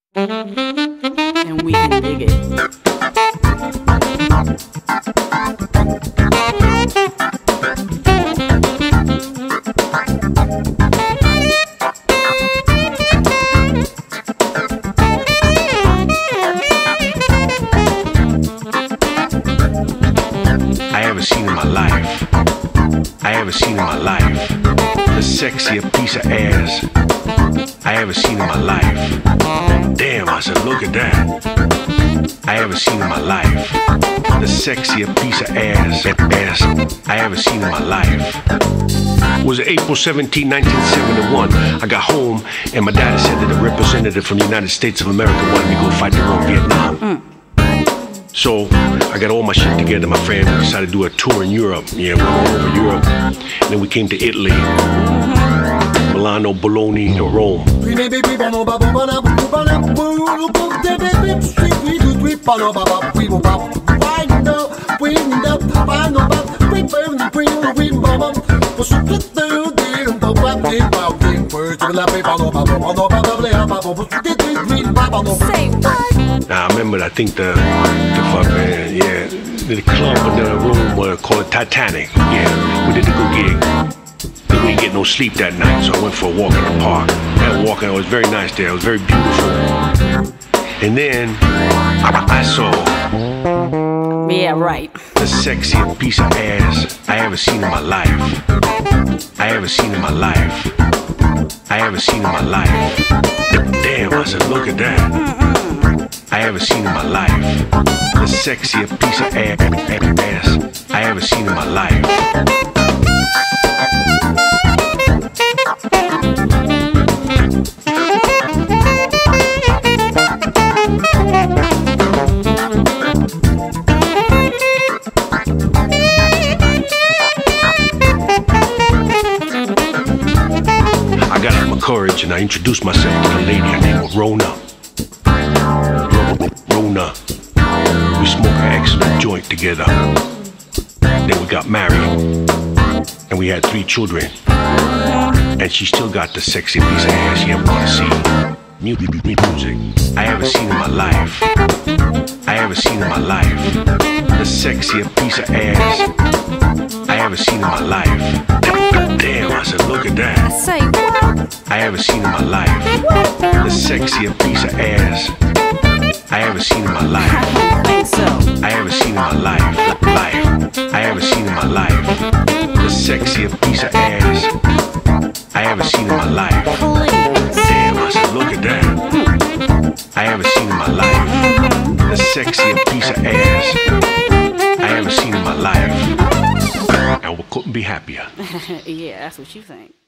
and we can dig it. I haven't seen in my life. I haven't seen in my life the sexiest piece of ass I haven't seen in my life. Damn, I said, look at that. I haven't seen in my life the sexiest piece of ass I haven't seen in my life. It was April 17, 1971. I got home and my daddy said that a representative from the United States of America wanted me to go fight the war in Vietnam. So I got all my shit together. My friend decided to do a tour in Europe. Yeah, we went all over Europe. And then we came to Italy, Milano, Bologna, to Rome. Now I remember, I think the club in the room called it Titanic. Yeah, we did the good gig. Then we didn't get no sleep that night, so I went for a walk in the park. That walk, it was very nice there. It was very beautiful. And then I saw, yeah, right, the sexiest piece of ass I ever seen in my life. I ever seen in my life. I haven't seen in my life. Damn, I said, look at that. I haven't seen in my life the sexiest piece of ass I ever seen in my life. I got up my courage and I introduced myself to the lady. Her name was Rona. Rona. We smoked an excellent joint together. Then we got married. And we had 3 children. And she still got the sexy piece of ass you ever want to see. Music. I haven't seen in my life. I haven't seen in my life the sexiest piece of ass I haven't seen in my life. Damn, I said, look at that. I say what? I haven't seen in my life the sexiest piece of ass I haven't seen in my life. I think so. I haven't seen in my life. I haven't seen in my life the sexiest piece of ass I haven't seen in my life. Please. Damn, I said, look at that. I haven't seen in my life the sexiest piece of ass I haven't seen in my life. And we couldn't be happier. Yeah, that's what you think.